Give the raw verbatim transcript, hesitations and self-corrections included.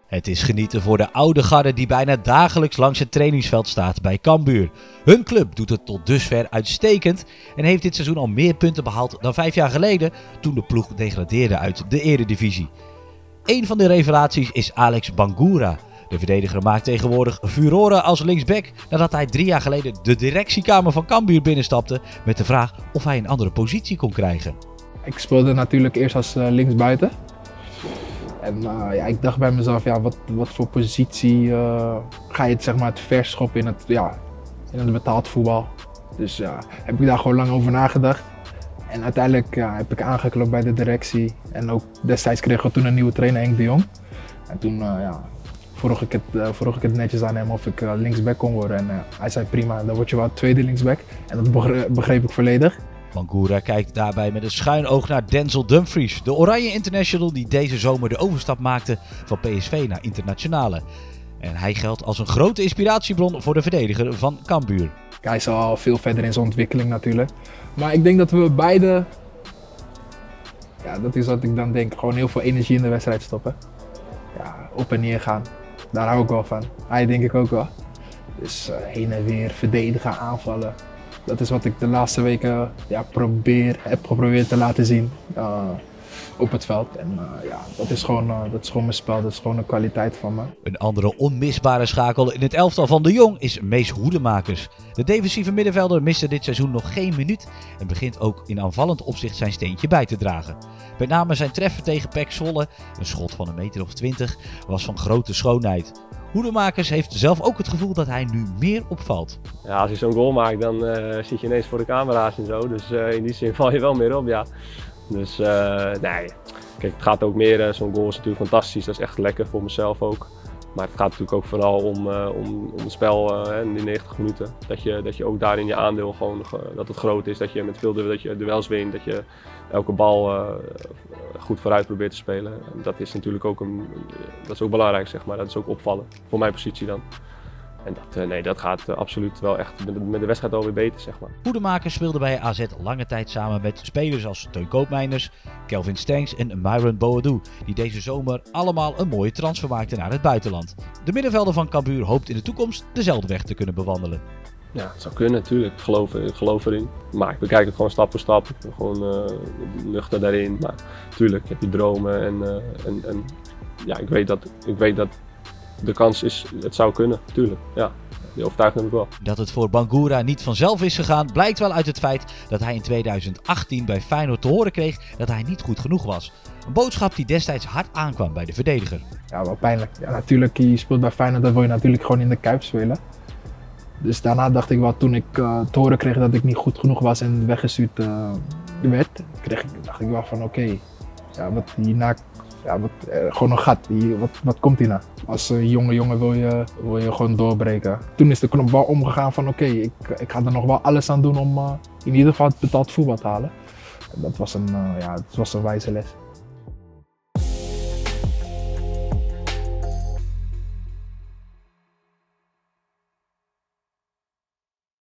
Het is genieten voor de oude garde die bijna dagelijks langs het trainingsveld staat bij Cambuur. Hun club doet het tot dusver uitstekend en heeft dit seizoen al meer punten behaald dan vijf jaar geleden toen de ploeg degradeerde uit de eredivisie. Een van de revelaties is Alex Bangura. De verdediger maakt tegenwoordig furoren als linksback nadat hij drie jaar geleden de directiekamer van Cambuur binnenstapte met de vraag of hij een andere positie kon krijgen. Ik speelde natuurlijk eerst als uh, linksbuiten. En uh, ja, ik dacht bij mezelf, ja, wat, wat voor positie uh, ga je het, zeg maar, het verschoppen in het, ja, in het betaald voetbal. Dus ja, heb ik daar gewoon lang over nagedacht. En uiteindelijk ja, heb ik aangeklopt bij de directie. En ook destijds kregen we toen een nieuwe trainer, Henk de Jong. En toen uh, ja, vroeg, ik het, uh, vroeg ik het netjes aan hem of ik uh, linksback kon worden. En uh, hij zei prima, dan word je wel tweede linksback. En dat begreep, begreep ik volledig. Bangura kijkt daarbij met een schuin oog naar Denzel Dumfries, de Oranje International die deze zomer de overstap maakte van P S V naar Internationale. En hij geldt als een grote inspiratiebron voor de verdediger van Cambuur. Hij is al veel verder in zijn ontwikkeling natuurlijk. Maar ik denk dat we beide, ja, dat is wat ik dan denk, gewoon heel veel energie in de wedstrijd stoppen. Ja, op en neer gaan, daar hou ik wel van. Hij denk ik ook wel. Dus uh, heen en weer, verdedigen, aanvallen. Dat is wat ik de laatste weken ja, probeer, heb geprobeerd te laten zien uh, op het veld. En uh, ja, dat is, gewoon, uh, dat is gewoon mijn spel, dat is gewoon een kwaliteit van me. Een andere onmisbare schakel in het elftal van de Jong is Mees Hoedemakers. De defensieve middenvelder miste dit seizoen nog geen minuut en begint ook in aanvallend opzicht zijn steentje bij te dragen. Met name zijn treffer tegen P E C Zwolle, een schot van een meter of twintig, was van grote schoonheid. Hoedemakers heeft zelf ook het gevoel dat hij nu meer opvalt. Ja, als je zo'n goal maakt, dan uh, zit je ineens voor de camera's en zo. Dus uh, in die zin val je wel meer op, ja. Dus uh, nee, kijk, het gaat ook meer, uh, zo'n goal is natuurlijk fantastisch. Dat is echt lekker voor mezelf ook. Maar het gaat natuurlijk ook vooral om, uh, om, om het spel uh, in die negentig minuten. Dat je, dat je ook daarin je aandeel gewoon, uh, dat het groot is. Dat je met veel dat je duels wint, dat je elke bal uh, goed vooruit probeert te spelen. En dat is natuurlijk ook, een, dat is ook belangrijk, zeg maar. Dat is ook opvallen, voor mijn positie dan. En dat, nee, dat gaat uh, absoluut wel echt met de, met de wedstrijd alweer beter, zeg maar. Hoedemakers speelde bij A Z lange tijd samen met spelers als Teun Koopmeiners, Kelvin Stengs en Myron Boadu, die deze zomer allemaal een mooie transfer maakten naar het buitenland. De middenvelder van Cambuur hoopt in de toekomst dezelfde weg te kunnen bewandelen. Ja, het zou kunnen natuurlijk, ik geloof, ik geloof erin. Maar ik bekijk het gewoon stap voor stap, gewoon uh, nuchter daarin. Maar natuurlijk, je hebt die dromen en, uh, en, en ja, ik weet dat, ik weet dat de kans is, het zou kunnen, natuurlijk. Ja, die overtuiging heb ik wel. Dat het voor Bangura niet vanzelf is gegaan, blijkt wel uit het feit dat hij in tweeduizend achttien bij Feyenoord te horen kreeg dat hij niet goed genoeg was. Een boodschap die destijds hard aankwam bij de verdediger. Ja, wel pijnlijk. Ja, natuurlijk, je speelt bij Feyenoord, dan wil je natuurlijk gewoon in de Kuip spelen. Dus daarna dacht ik wel, toen ik uh, te horen kreeg dat ik niet goed genoeg was en weggestuurd uh, werd, kreeg ik, dacht ik wel van oké, okay, ja, wat hierna, ja, wat, uh, gewoon een gat, hier, wat, wat komt hierna? Als uh, jonge jongen wil je, wil je gewoon doorbreken. Toen is de knop wel omgegaan van oké, okay, ik, ik ga er nog wel alles aan doen om uh, in ieder geval het betaald voetbal te halen. En dat was een, uh, ja, dat was een wijze les.